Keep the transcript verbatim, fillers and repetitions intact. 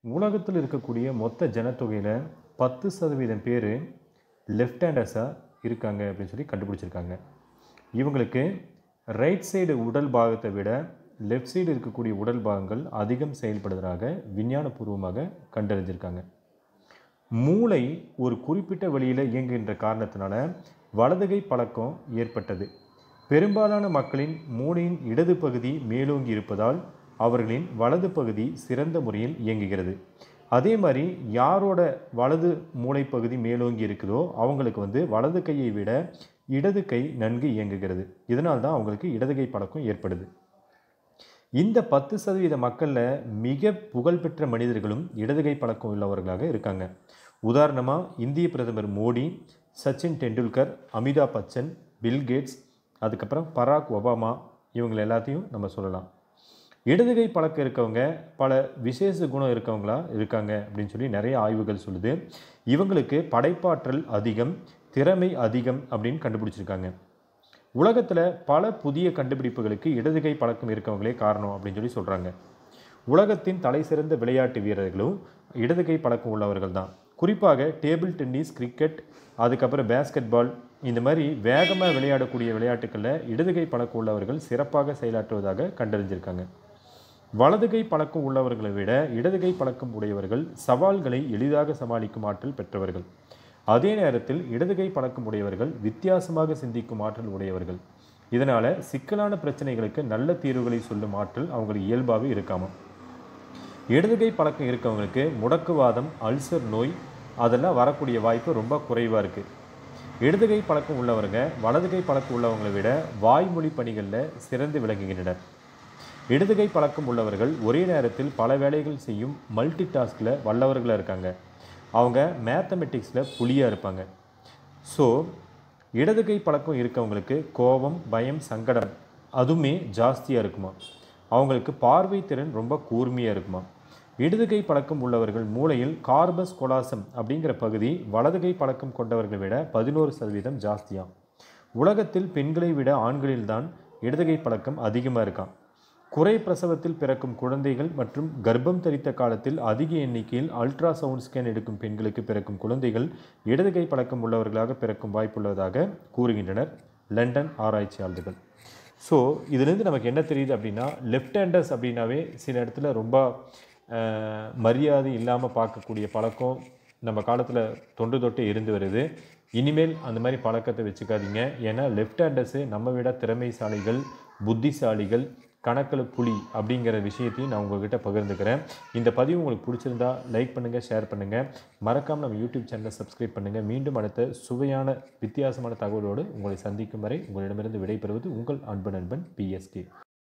உலகத்தில் இருக்கக்கூடிய மொத்த ஜனத்தொகையில் பத்து சதவீதம் பேர் லெஃப்ட் ஹேண்டர்ஸாக இருக்காங்க அப்படின்னு சொல்லி கண்டுபிடிச்சிருக்காங்க. இவங்களுக்கு ரைட் சைடு உடல் பாகத்தை விட லெஃப்ட் சைடு இருக்கக்கூடிய உடல் பாகங்கள் அதிகம் செயல்படுவதாக விஞ்ஞானபூர்வமாக கண்டறிஞ்சிருக்காங்க. மூளை ஒரு குறிப்பிட்ட வழியில் இயங்குகின்ற காரணத்தினால வலதுகை பழக்கம் ஏற்பட்டது. பெரும்பாலான மக்களின் மூளையின் இடது பகுதி மேலோங்கி இருப்பதால் அவர்களின் வலது பகுதி சிறந்த முறையில் இயங்குகிறது. அதே மாதிரி யாரோட வலது மூளைப்பகுதி மேலோங்கி இருக்குதோ அவங்களுக்கு வந்து வலது கையை விட இடது கை நன்கு இயங்குகிறது. இதனால் தான் அவங்களுக்கு இடது கை பழக்கம் ஏற்படுது. இந்த பத்து சதவீத மக்களில் மிக புகழ்பெற்ற மனிதர்களும் இடதுகை பழக்கம் உள்ளவர்களாக இருக்காங்க. உதாரணமாக இந்திய பிரதமர் மோடி, சச்சின் டெண்டுல்கர், அமிதாப் பச்சன், பில்கேட்ஸ், அதுக்கப்புறம் பராக் ஒபாமா, இவங்க எல்லாத்தையும் நம்ம சொல்லலாம். இடதுகை பழக்கம் இருக்கவங்க பல விசேஷ குணம் இருக்கவங்களா இருக்காங்க அப்படின்னு சொல்லி நிறைய ஆய்வுகள் சொல்லுது. இவங்களுக்கு படைப்பாற்றல் அதிகம், திறமை அதிகம் அப்படின்னு கண்டுபிடிச்சிருக்காங்க. உலகத்தில் பல புதிய கண்டுபிடிப்புகளுக்கு இடதுகை பழக்கம் இருக்கவங்களே காரணம் அப்படின்னு சொல்லி சொல்கிறாங்க. உலகத்தின் தலை சிறந்த விளையாட்டு வீரர்களும் இடதுகை பழக்கம் உள்ளவர்கள் தான். குறிப்பாக டேபிள் டென்னிஸ், கிரிக்கெட், அதுக்கப்புறம் பேஸ்கெட் பால், இந்த மாதிரி வேகமாக விளையாடக்கூடிய விளையாட்டுக்களில் இடதுகை பழக்கம் உள்ளவர்கள் சிறப்பாக செயலாற்றுவதாக கண்டறிஞ்சிருக்காங்க. வலதுகை பழக்கம் உள்ளவர்களை விட இடதுகை பழக்கம் உடையவர்கள் சவால்களை எளிதாக சமாளிக்கும் ஆற்றல் பெற்றவர்கள். அதே நேரத்தில் இடதுகை பழக்கம் உடையவர்கள் வித்தியாசமாக சிந்திக்கும் ஆற்றல் உடையவர்கள். இதனால் சிக்கலான பிரச்சனைகளுக்கு நல்ல தீர்வுகளை சொல்லும் ஆற்றல் அவங்களுக்கு இயல்பாகவே இருக்காமல். இடதுகை பழக்கம் இருக்கவங்களுக்கு முடக்குவாதம், அல்சர் நோய் அதெல்லாம் வரக்கூடிய வாய்ப்பு ரொம்ப குறைவாக இருக்குது. இடதுகை பழக்கம் உள்ளவங்க வலதுகை பழக்கம் உள்ளவங்களை விட வாய்மொழி பணிகளில் சிறந்து விளங்குகின்றனர். இடதுகை பழக்கம் உள்ளவர்கள் ஒரே நேரத்தில் பல வேலைகள் செய்யும் மல்டி டாஸ்கில் வல்லவர்களாக இருக்காங்க. அவங்க மேத்தமெட்டிக்ஸில் புலியாக இருப்பாங்க. ஸோ இடதுகை பழக்கம் இருக்கவங்களுக்கு கோபம், பயம், சங்கடம் அதுவுமே ஜாஸ்தியாக இருக்குமா. அவங்களுக்கு பார்வை திறன் ரொம்ப கூர்மையாக இருக்குமா. இடதுகை பழக்கம் உள்ளவர்கள் மூளையில் கார்பஸ் கொலாசம் அப்படிங்கிற பகுதி வலதுகை பழக்கம் கொண்டவர்களை விட பதினோரு சதவீதம் ஜாஸ்தியாம். உலகத்தில் பெண்களை விட ஆண்களில்தான் இடதுகை பழக்கம் அதிகமாக இருக்காம். குறை பிரசவத்தில் பிறக்கும் குழந்தைகள் மற்றும் கர்ப்பம் தரித்த காலத்தில் அதிக எண்ணிக்கையில் அல்ட்ரா சவுண்ட் ஸ்கேன் எடுக்கும் பெண்களுக்கு பிறக்கும் குழந்தைகள் இடதுகை பழக்கம் உள்ளவர்களாக பிறக்கும் வாய்ப்புள்ளதாக கூறுகின்றனர் லண்டன் ஆராய்ச்சியாளர்கள். ஸோ இதுலேருந்து நமக்கு என்ன தெரியுது அப்படின்னா, லெஃப்ட் ஹேண்டர்ஸ் அப்படின்னாவே சில இடத்துல ரொம்ப மரியாதை இல்லாமல் பார்க்கக்கூடிய பழக்கம் நம்ம காலத்தில் தொன்று தொட்டு இருந்து வருது. இனிமேல் அந்த மாதிரி பழக்கத்தை வச்சுக்காதீங்க. ஏன்னா லெஃப்ட் ஹேண்டர்ஸு நம்ம விட திறமைசாலிகள், புத்திசாலிகள், கணக்கில் புலி அப்படிங்கிற விஷயத்தையும் நான் உங்கள்கிட்ட பகிர்ந்துக்கிறேன். இந்த பதிவு உங்களுக்கு பிடிச்சிருந்தா லைக் பண்ணுங்கள், ஷேர் பண்ணுங்கள். மறக்காமல் நம்ம யூடியூப் சேனலை சப்ஸ்கிரைப் பண்ணுங்கள். மீண்டும் அடுத்த சுவையான வித்தியாசமான தகவலோடு உங்களை சந்திக்கும் வரை உங்களிடமிருந்து விடைபெறுவது உங்கள் அன்பு நண்பன் பிஎஸ்கே.